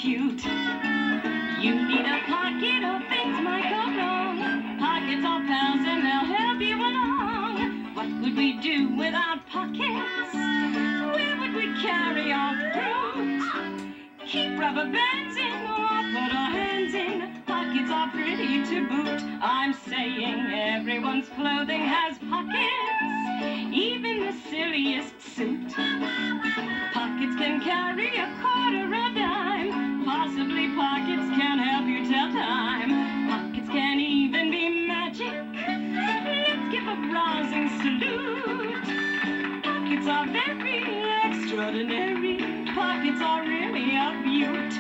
cute. You need a pocket or things might go wrong. Pockets are pals and they'll help you along. What would we do without pockets? Where would we carry our fruit? Keep rubber bands in or put our hands in. Pockets are pretty to boot. I'm saying everyone's clothing has pockets, even the silliest suit. Pockets can carry a quarter or dime. Possibly pockets can help you tell time. Pockets can even be magic. Let's give a rousing salute. Pockets are very extraordinary. Pockets are really a beaut.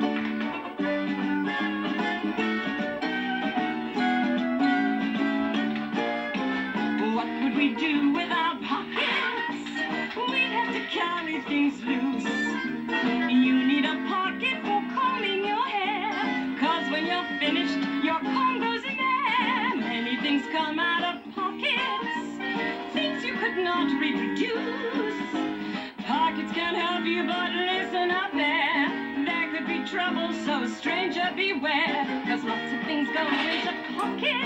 What would we do without pockets? We'd have to carry things loose. You need a pocket for combing your hair, 'cause when you're finished, your comb goes in there. Many things come out of pockets, things you could not reproduce. Pockets can help you, but listen up there. There could be trouble, so stranger beware, 'cause lots of things go into pockets.